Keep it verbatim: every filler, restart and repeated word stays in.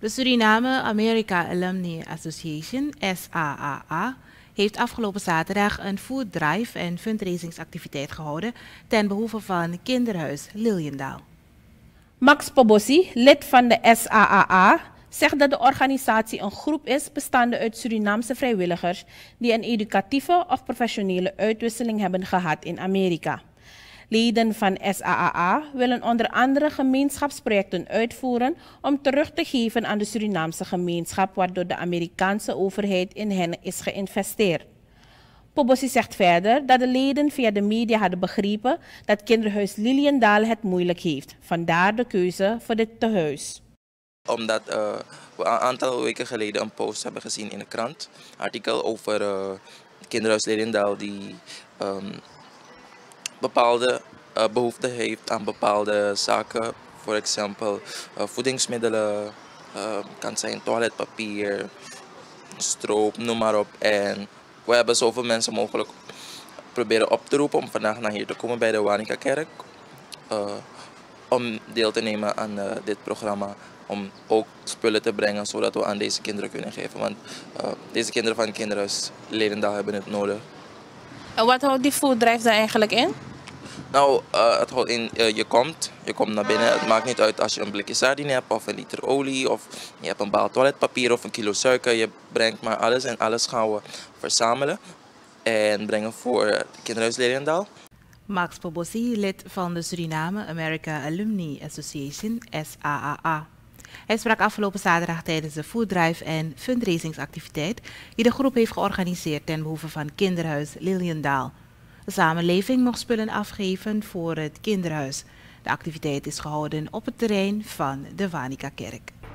De Suriname America Alumni Association, S A A A, heeft afgelopen zaterdag een food drive en fundraisingsactiviteit gehouden ten behoeve van kinderhuis Liliendaal. Max Pobossi, lid van de S A A A, zegt dat de organisatie een groep is bestaande uit Surinaamse vrijwilligers die een educatieve of professionele uitwisseling hebben gehad in Amerika. Leden van S A A A willen onder andere gemeenschapsprojecten uitvoeren om terug te geven aan de Surinaamse gemeenschap waardoor de Amerikaanse overheid in hen is geïnvesteerd. Pobossi zegt verder dat de leden via de media hadden begrepen dat kinderhuis Liliendaal het moeilijk heeft. Vandaar de keuze voor dit tehuis. Omdat uh, we een aantal weken geleden een post hebben gezien in de krant. Een artikel over uh, kinderhuis Liliendaal die um, bepaalde uh, behoefte heeft aan bepaalde zaken. Voor example uh, voedingsmiddelen, uh, kan zijn toiletpapier, stroop, noem maar op. En we hebben zoveel mensen mogelijk proberen op te roepen om vandaag naar hier te komen bij de Wanica-kerk. Uh, om deel te nemen aan uh, dit programma. Om ook spullen te brengen zodat we aan deze kinderen kunnen geven. Want uh, deze kinderen van kinderhuis Liliendaal hebben het nodig. En wat houdt die food drive daar eigenlijk in? Nou, uh, het houdt in, uh, je komt, je komt naar binnen. Het maakt niet uit als je een blikje sardine hebt of een liter olie of je hebt een baal toiletpapier of een kilo suiker. Je brengt maar alles en alles gaan we verzamelen en brengen voor uh, kinderhuis Liliendaal. Max Pobossi, lid van de Suriname America Alumni Association, S A A A. Hij sprak afgelopen zaterdag tijdens de food drive en fundraisingsactiviteit die de groep heeft georganiseerd ten behoeve van kinderhuis Liliendaal. De samenleving mocht spullen afgeven voor het kinderhuis. De activiteit is gehouden op het terrein van de Wanica-kerk.